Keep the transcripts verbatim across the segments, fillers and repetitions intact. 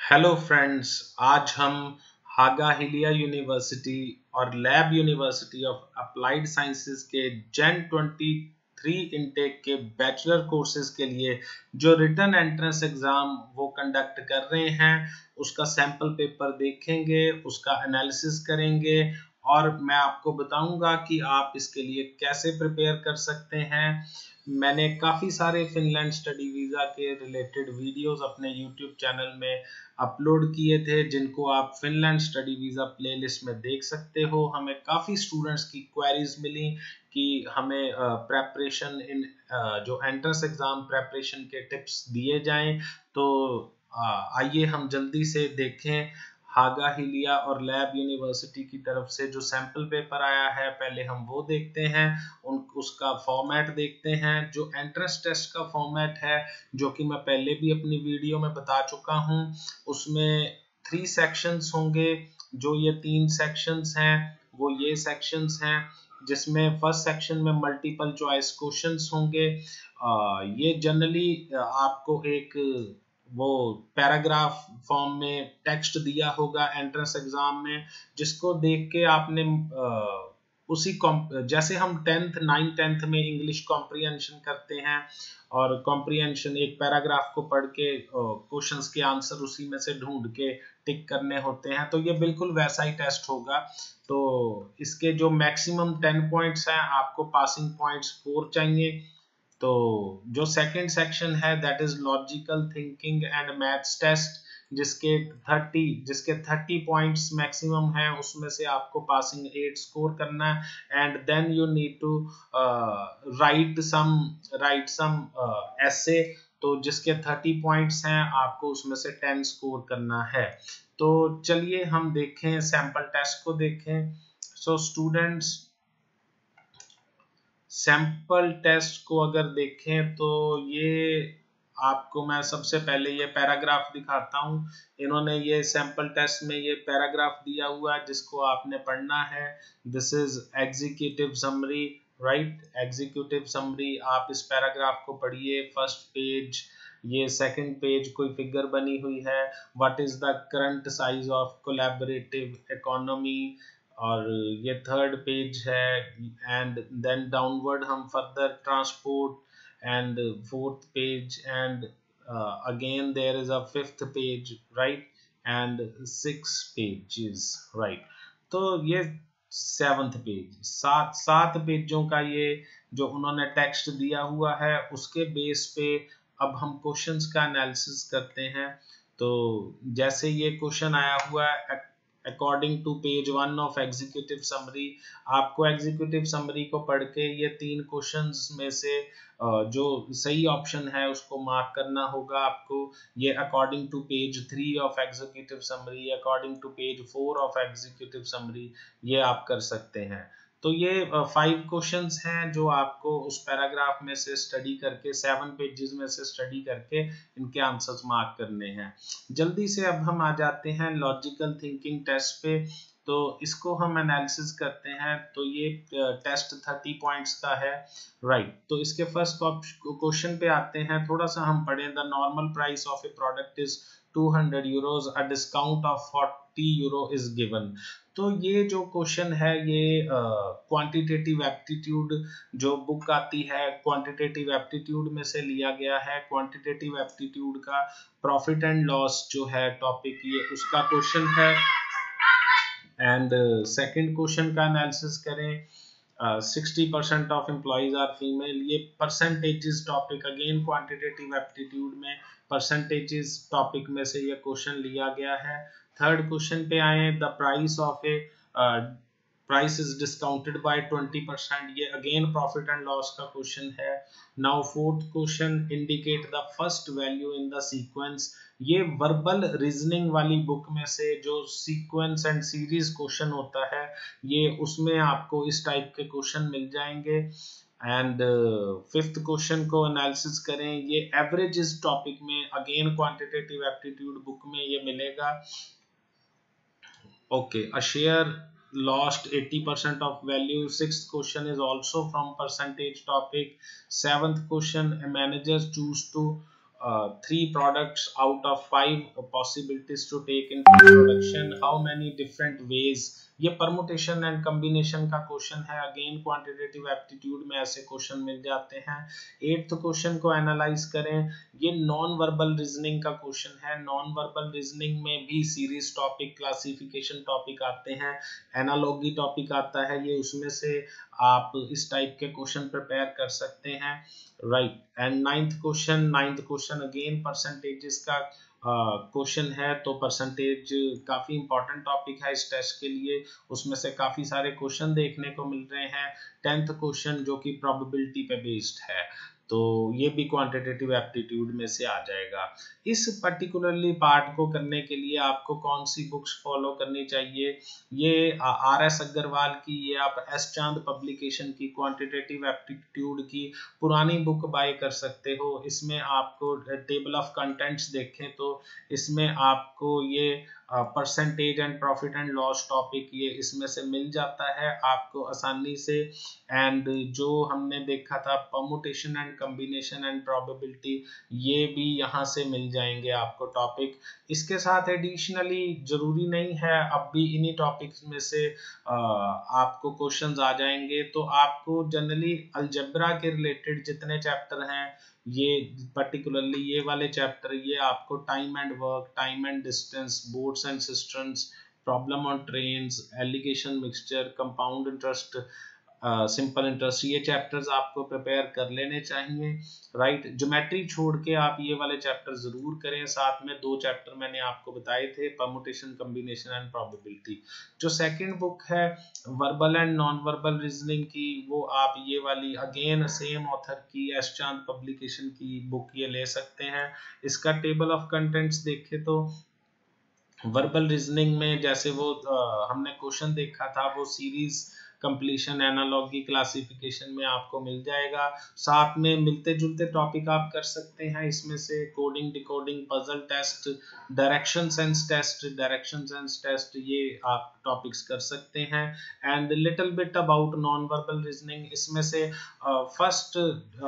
Hello friends, आज हम Haaga Helia university और LAB university of applied sciences के जैन ट्वेंटी थ्री इनटेक के बैचलर कोर्सेज के लिए जो रिटन एंट्रेंस एग्जाम वो कंडक्ट कर रहे हैं उसका सैंपल पेपर देखेंगे, उसका एनालिसिस करेंगे और मैं आपको बताऊंगा कि आप इसके लिए कैसे प्रिपेयर कर सकते हैं। मैंने काफ़ी सारे फिनलैंड स्टडी वीज़ा के रिलेटेड वीडियोस अपने यूट्यूब चैनल में अपलोड किए थे, जिनको आप फिनलैंड स्टडी वीज़ा प्लेलिस्ट में देख सकते हो। हमें काफ़ी स्टूडेंट्स की क्वेरीज मिली कि हमें प्रेपरेशन इन जो एंट्रेंस एग्ज़ाम प्रेपरेशन के टिप्स दिए जाएं। तो आइए हम जल्दी से देखें हागा हिलिया और लैब यूनिवर्सिटी की तरफ से जो सैंपल पेपर आया है, पहले हम वो देखते हैं, उन उसका फॉर्मेट देखते हैं। जो एंट्रेंस टेस्ट का फॉर्मेट है, जो कि मैं पहले भी अपनी वीडियो में बता चुका हूं, उसमें थ्री सेक्शंस होंगे। जो ये तीन सेक्शंस हैं वो ये सेक्शंस हैं, जिसमें फर्स्ट सेक्शन में मल्टीपल चॉइस क्वेश्चंस होंगे। आ, ये जनरली आपको एक वो पैराग्राफ फॉर्म में टेक्स्ट दिया होगा एंट्रेंस एग्जाम में, जिसको देख के आपने आ, उसी जैसे हम टेंथ नाइन टेंथ में इंग्लिश कॉम्प्रिहेंशन करते हैं और कॉम्प्रिहेंशन एक पैराग्राफ को पढ़ के क्वेश्चंस के आंसर उसी में से ढूंढ के टिक करने होते हैं, तो ये बिल्कुल वैसा ही टेस्ट होगा। तो इसके जो मैक्सिमम टेन पॉइंट्स हैं, आपको पासिंग पॉइंट्स फोर चाहिए। तो जो सेकंड सेक्शन है that is logical thinking and maths test, जिसके थर्टी जिसके थर्टी पॉइंट्स मैक्सिमम है, उसमें से आपको पासिंग एट स्कोर करना है। And then you need to write some write some essay, तो जिसके थर्टी पॉइंट्स हैं आपको उसमें से टेन स्कोर करना है। तो चलिए हम देखें, सैंपल टेस्ट को देखें। सो स्टूडेंट्स, सैंपल टेस्ट को अगर देखें तो ये आपको मैं सबसे पहले ये पैराग्राफ दिखाता हूँ। इन्होंने ये सैंपल टेस्ट में ये पैराग्राफ दिया हुआ है जिसको आपने पढ़ना है। This is executive summary, right, executive summary. आप इस पैराग्राफ को पढ़िए। फर्स्ट पेज, ये सेकंड पेज कोई फिगर बनी हुई है, what is the current size of collaborative economy, और ये थर्ड पेज है। एंड देन डाउनवर्ड हम further transport, and fourth page, and uh, again there is a fifth page, right, and six pages, right। तो ये seventh page, सात सात पेजों का ये जो उन्होंने टेक्स्ट दिया हुआ है, उसके बेस पे अब हम क्वेश्चंस का एनालिसिस करते हैं। तो जैसे ये क्वेश्चन आया हुआ है according to page one of executive summary, आपको एग्जीक्यूटिव समरी को पढ़ के ये तीन क्वेश्चंस में से जो सही ऑप्शन है उसको मार्क करना होगा आपको। ये according to page three of executive summary, according to page four of executive summary, ये आप कर सकते हैं। तो ये फाइव क्वेश्चंस हैं जो आपको उस पैराग्राफ में से स्टडी करके, सेवन पेजेस में से स्टडी करके इनके आंसर्स मार्क करने हैं। जल्दी से अब हम आ जाते हैं लॉजिकल थिंकिंग टेस्ट पे। तो इसको हम एनालिसिस करते हैं। तो ये टेस्ट थर्टी पॉइंट्स का है, राइट। तो इसके फर्स्ट क्वेश्चन पे आते हैं। थोड़ा सा हम पढ़ें। The normal price of a product is two hundred euros, a discount of forty euro is given. तो ये जो क्वेश्चन है ये क्वांटिटेटिव एप्टीट्यूड जो बुक आती है, क्वांटिटेटिव एप्टीट्यूड में से लिया गया है। क्वांटिटेटिव एप्टीट्यूड का प्रॉफिट एंड लॉस जो है टॉपिक, ये उसका क्वेश्चन है। एंड सेकंड क्वेश्चन का एनालिसिस करें। Sixty percent of employees are female, ये percentages topic, again quantitative aptitude में परसेंटेजेस टॉपिक में से ये क्वेश्चन लिया गया है। थर्ड क्वेश्चन पे आए। The price of a price is discounted by twenty percent, ये अगेन प्रॉफिट एंड लॉस का क्वेश्चन है। Now fourth question, indicate the first value in the sequence, ये वर्बल रीजनिंग वाली बुक में से जो सीक्वेंस एंड सीरीज क्वेश्चन होता है, ये उसमें आपको इस टाइप के क्वेश्चन मिल जाएंगे। एंड फिफ्थ क्वेश्चन को एनालिसिस करें। ये एवरेजेस टॉपिक में, अगेन क्वांटिटेटिव एप्टीट्यूड बुक में ये मिलेगा। Okay, a share lost eighty percent of value. Sixth question is also from percentage topic. Seventh question, a manager choose to uh, three products out of five possibilities to take into production, how many different ways. ये permutation and combination का question है, again quantitative aptitude में ऐसे question मिल जाते हैं। Eighth question को analyse करें, ये नॉन वर्बल रीजनिंग का क्वेश्चन है। नॉन वर्बल रीजनिंग में भी सीरीज टॉपिक, क्लासिफिकेशन टॉपिक आते हैं, एनालॉगी टॉपिक आता है, ये उसमें से आप इस टाइप के क्वेश्चन प्रिपेयर कर सकते हैं, right. And ninth question, ninth question again percentages का क्वेश्चन uh, है, तो परसेंटेज काफी इंपॉर्टेंट टॉपिक है इस टेस्ट के लिए, उसमें से काफी सारे क्वेश्चन देखने को मिल रहे हैं। टेंथ क्वेश्चन जो कि प्रोबेबिलिटी पे बेस्ड है, तो ये भी क्वांटिटेटिव एप्टीट्यूड में से आ जाएगा। इस पर्टिकुलरली पार्ट को करने के लिए आपको कौन सी बुक्स फॉलो करनी चाहिए, ये आर एस अग्रवाल की, ये आप एस चांद पब्लिकेशन की क्वांटिटेटिव एप्टीट्यूड की पुरानी बुक बाय कर सकते हो। इसमें आपको टेबल ऑफ कंटेंट्स देखें तो इसमें आपको ये percentage and profit and loss topic ये इसमें से मिल जाता है आपको आसानी से। एंड जो हमने देखा था permutation and combination and probability, ये भी यहाँ से मिल जाएंगे आपको टॉपिक। इसके साथ एडिशनली जरूरी नहीं है अब भी इन्हीं टॉपिक्स में से आ, आपको क्वेश्चंस आ जाएंगे, तो आपको जनरली अलजेब्रा के रिलेटेड जितने चैप्टर हैं, ये पर्टिकुलरली ये वाले चैप्टर, ये आपको time and work, time and distance, boats and systems, problem on trains, alligation mixture, compound interest, simple interest, ये चैप्टर्स आपको प्रिपेयर कर लेने चाहिए, राइट। ज्योमेट्री छोड़ के आप ये वाले चैप्टर जरूर करें। साथ में दो चैप्टर मैंने आपको बताए थे, परमुटेशन, कम्बिनेशन एंड प्रोबेबिलिटी। जो सेकंड बुक है verbal and non verbal reasoning की, वो आप ये वाली अगेन सेम ऑथर की एस चांद पब्लिकेशन की बुक ये ले सकते हैं। इसका टेबल ऑफ कंटेंट्स देखें तो वर्बल रीजनिंग में जैसे वो आ, हमने क्वेश्चन देखा था, वो सीरीज कंप्लीशन, एनालॉगी, क्लासिफिकेशन में आपको मिल जाएगा। साथ में मिलते जुलते टॉपिक आप कर सकते हैं इसमें से, coding, decoding, puzzle test, direction sense test, direction sense test, ये आप टॉपिक्स कर सकते हैं। And little bit about non verbal reasoning, इसमें से फर्स्ट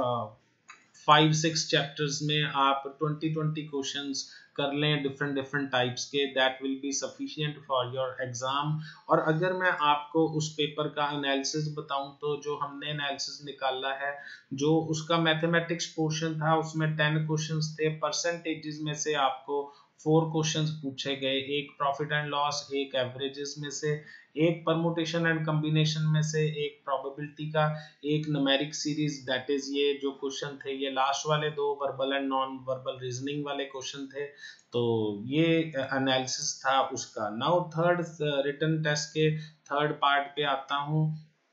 फाइव सिक्स चैप्टर्स में आप ट्वेंटी ट्वेंटी क्वेश्चंस कर लें डिफरेंट डिफरेंट टाइप्स के, that will be sufficient for your exam. और अगर मैं आपको उस पेपर का एनालिसिस बताऊं, तो जो हमने एनालिसिस निकाला है, जो उसका मैथमेटिक्स पोर्शन था, उसमें टेन क्वेश्चंस थे। परसेंटेजेस में से आपको फोर क्वेश्चंस पूछे गए, एक प्रॉफिट एंड लॉस, एक एवरेजेस में से, एक परमुटेशन एंड कम्बिनेशन में से, एक प्रोबेबिलिटी का, एक न्यूमेरिक सीरीज, दैट इज ये जो क्वेश्चन थे, ये लास्ट वाले दो verbal and non verbal reasoning वाले क्वेश्चन थे। तो ये एनालिसिस था उसका। नाउ थर्ड रिटन टेस्ट के थर्ड पार्ट पे आता हूँ,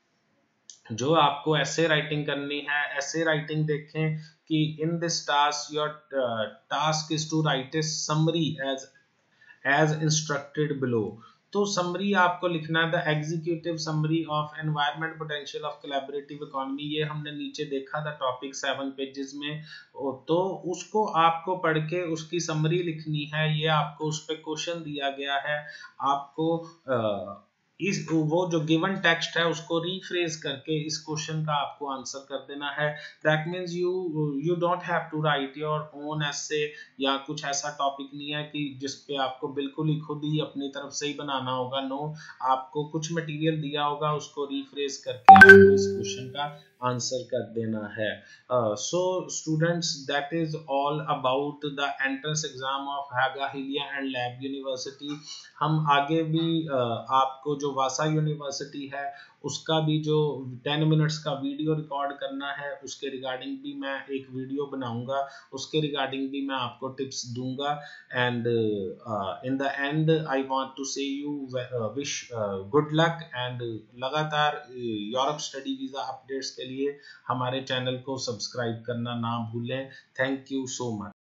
जो आपको ऐसे राइटिंग करनी है। ऐसे राइटिंग देखें कि in this task your task is to write a summary as as instructed below. तो समरी आपको लिखना है, the executive summary of environment potential of collaborative economy, ये हमने नीचे देखा था टॉपिक सेवन पेजेस में। तो उसको आपको पढ़ के उसकी समरी लिखनी है, ये आपको उस पर क्वेश्चन दिया गया है। आपको आ, इस वो जो गिवन टेक्स्ट है उसको रीफ्रेज करके इस क्वेश्चन का आपको आंसर कर देना है। That means you you don't have to write your own essay, या कुछ ऐसा टॉपिक नहीं है कि जिस पे आपको बिल्कुल ही खुद ही अपनी तरफ से ही बनाना होगा। नो, आपको कुछ मटेरियल दिया होगा, उसको रीफ्रेज करके आपको इस क्वेश्चन का आंसर कर देना है। So students, that is all about the entrance exam of Haaga Helia and LAB university. हम आगे भी uh, आपको जो वासा यूनिवर्सिटी है उसका भी जो टेन मिनट्स का वीडियो रिकॉर्ड करना है, उसके रिगार्डिंग भी मैं एक वीडियो बनाऊंगा, उसके रिगार्डिंग भी मैं आपको टिप्स दूंगा। And in the end I want to say you wish good luck, and लगातार यूरोप स्टडी वीजा अपडेट्स के लिए हमारे चैनल को सब्सक्राइब करना ना भूलें। Thank you so much.